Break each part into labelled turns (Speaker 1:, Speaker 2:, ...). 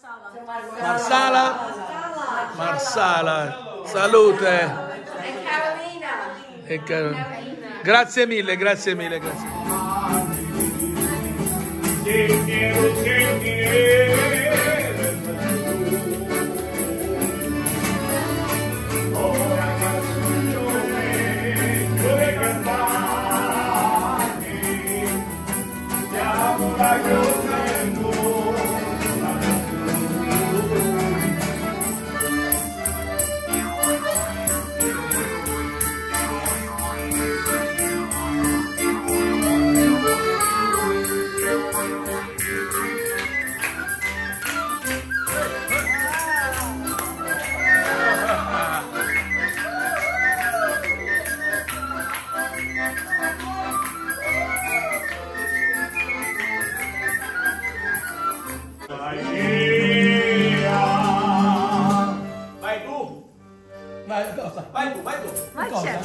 Speaker 1: Marsala, salute. E Carolina. Grazie mille, grazie mille, grazie.
Speaker 2: Vai tu.
Speaker 3: Ma c'è?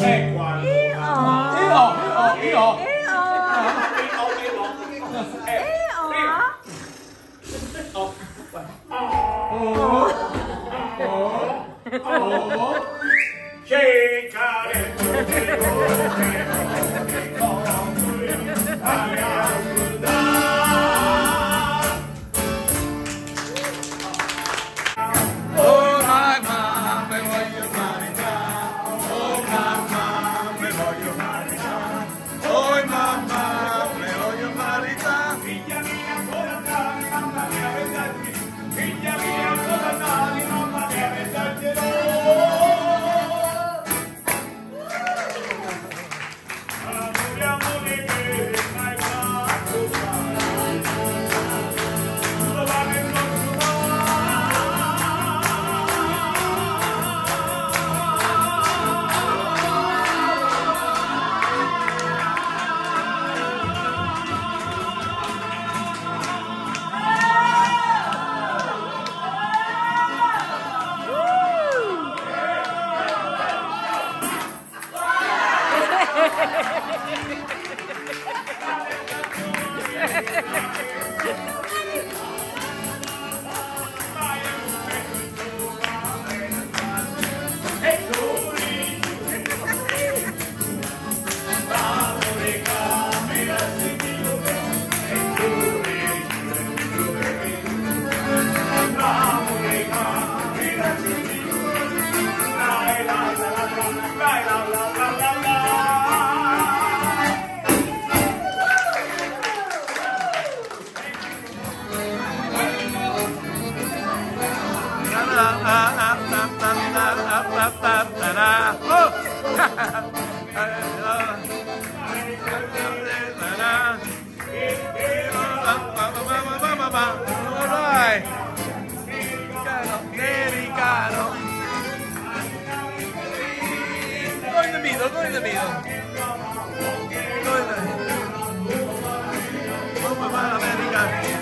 Speaker 3: Go in the middle, go in the middle. Go in the middle. Oh, Mamma America.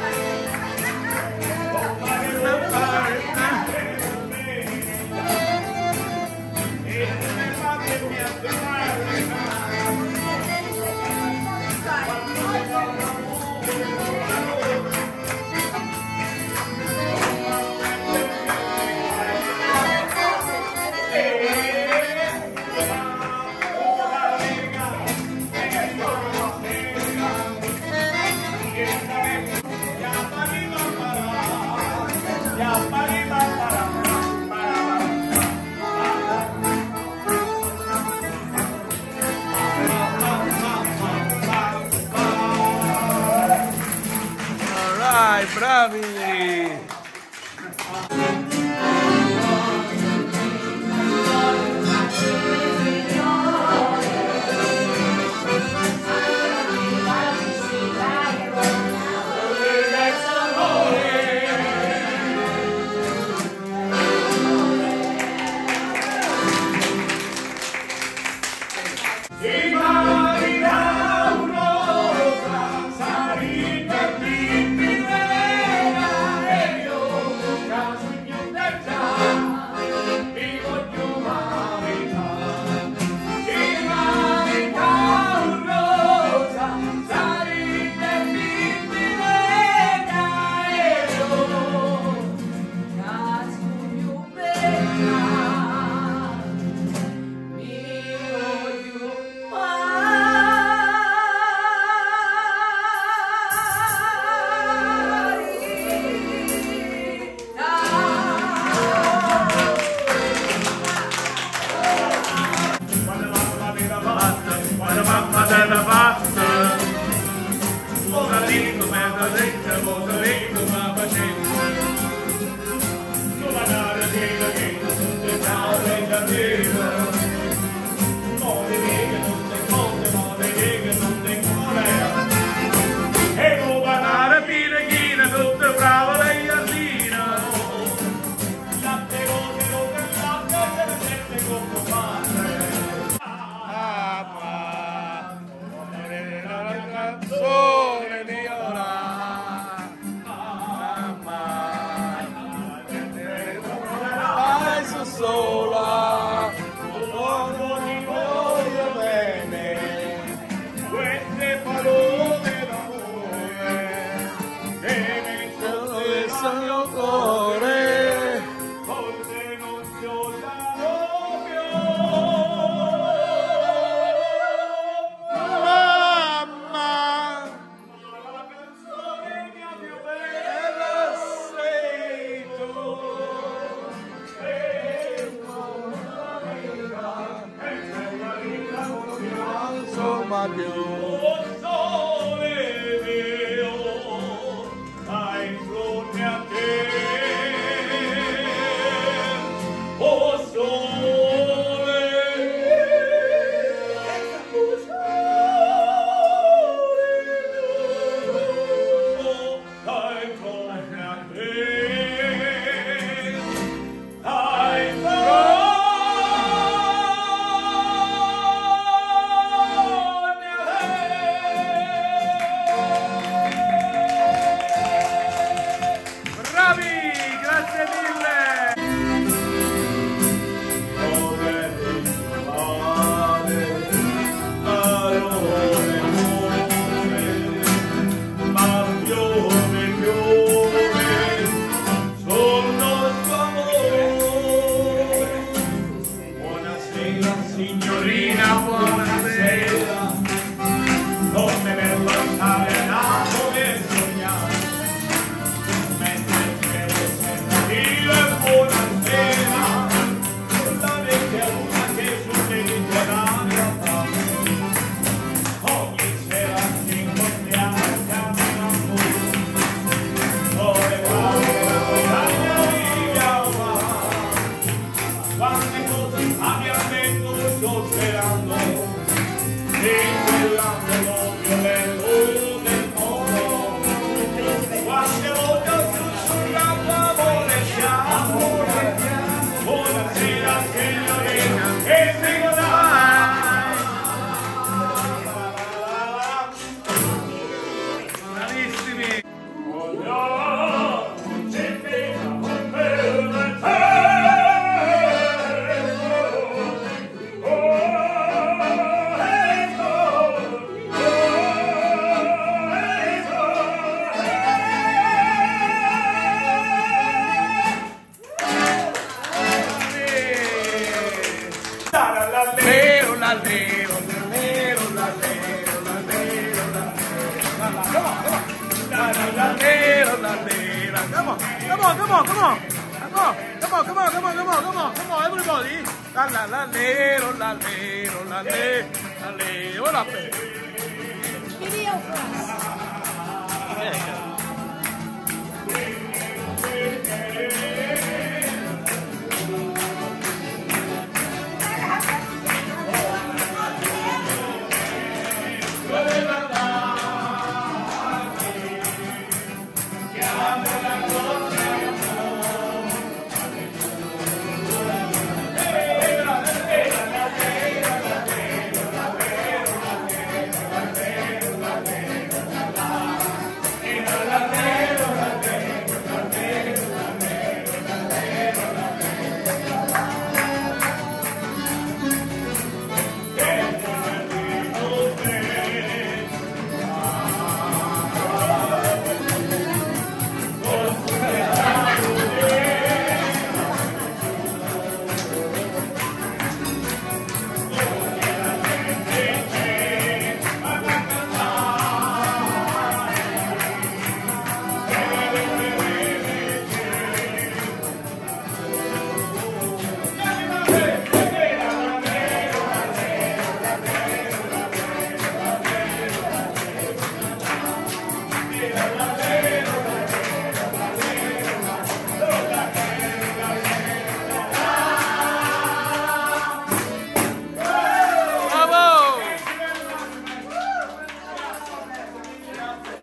Speaker 3: Bravi! rico, mezzo ricco, molto ricco, ma facendo. Non andare via, che non ti ciao, reggia via. Non ti dica, non ti conte, non ti dica, non ti cuore. E non andare via, chi ne tutto bravo, lei ardina. Latte cose, non te latte, te ne sente come padre. Sole di ora, mamma, vai su sola, l'uomo ti voglio bene, queste parole d'amore, che mi sono messo il mio cuore, forse non ti odiano più. Oh sole mio, dai fronte a te. Oh sole, dai fronte a te. Dai grazie mille! Buonasera signorina, buonasera, come per lasciare nato e sognare. Buonasera, la vecchia luna che sull'inizio d'aria fa. Ogni sera ci incontriamo e camminando, dove guarda la via va. Quante cose abbiamo detto, sto sperando, in quell'angolo violento del mondo. Quante volte ho sussurrato amore siamo. Buonasera signorina, che se godai. Bravissimi. Oh no, c'è pena per te. Come on, everybody. La la la lero, la lero, la le, la le. What up?
Speaker 4: Video for us.